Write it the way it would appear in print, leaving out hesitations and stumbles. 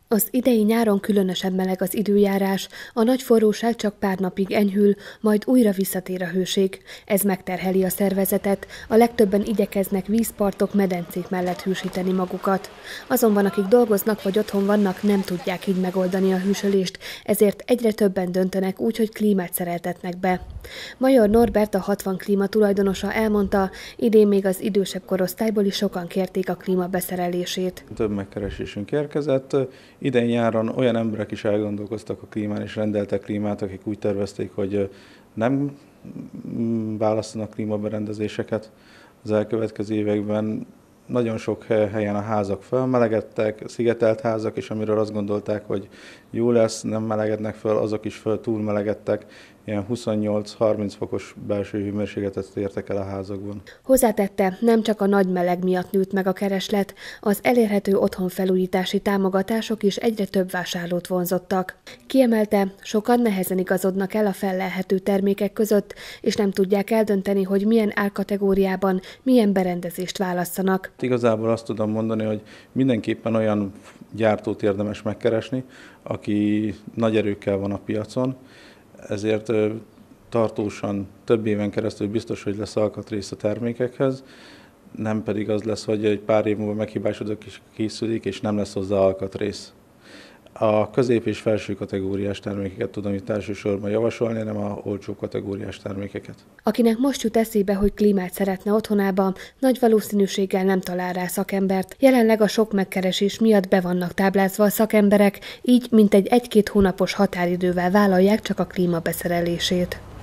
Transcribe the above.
Az idei nyáron különösen meleg az időjárás, a nagy forróság csak pár napig enyhül, majd újra visszatér a hőség. Ez megterheli a szervezetet, a legtöbben igyekeznek vízpartok, medencék mellett hűsíteni magukat. Azonban akik dolgoznak vagy otthon vannak, nem tudják így megoldani a hűsölést, ezért egyre többen döntenek úgy, hogy klímát szereltetnek be. Major Norbert, a 60 klíma tulajdonosa elmondta, idén még az idősebb korosztályból is sokan kérték a klíma beszerelését. Több megkeresésünk érkezett. Idén nyáron olyan emberek is elgondolkoztak a klímán és rendeltek klímát, akik úgy tervezték, hogy nem választanak klímaberendezéseket az elkövetkező években. Nagyon sok helyen a házak felmelegedtek, szigetelt házak, és amiről azt gondolták, hogy jó lesz, nem melegednek fel, azok is túlmelegedtek. Ilyen 28-30 fokos belső hőmérsékletet értek el a házakban. Hozzátette, nem csak a nagy meleg miatt nőtt meg a kereslet, az elérhető otthonfelújítási támogatások is egyre több vásárlót vonzottak. Kiemelte, sokan nehezen igazodnak el a fellelhető termékek között, és nem tudják eldönteni, hogy milyen árkategóriában milyen berendezést válasszanak. Igazából azt tudom mondani, hogy mindenképpen olyan gyártót érdemes megkeresni, aki nagy erőkkel van a piacon, ezért tartósan több éven keresztül biztos, hogy lesz alkatrész a termékekhez, nem pedig az lesz, hogy egy pár év múlva meghibásodok és készülik, és nem lesz hozzá alkatrész. A közép- és felső kategóriás termékeket tudom itt elsősorban javasolni, nem a olcsó kategóriás termékeket. Akinek most jut eszébe, hogy klímát szeretne otthonában, nagy valószínűséggel nem talál rá szakembert. Jelenleg a sok megkeresés miatt be vannak táblázva a szakemberek, így mintegy 1-2 hónapos határidővel vállalják csak a klíma beszerelését.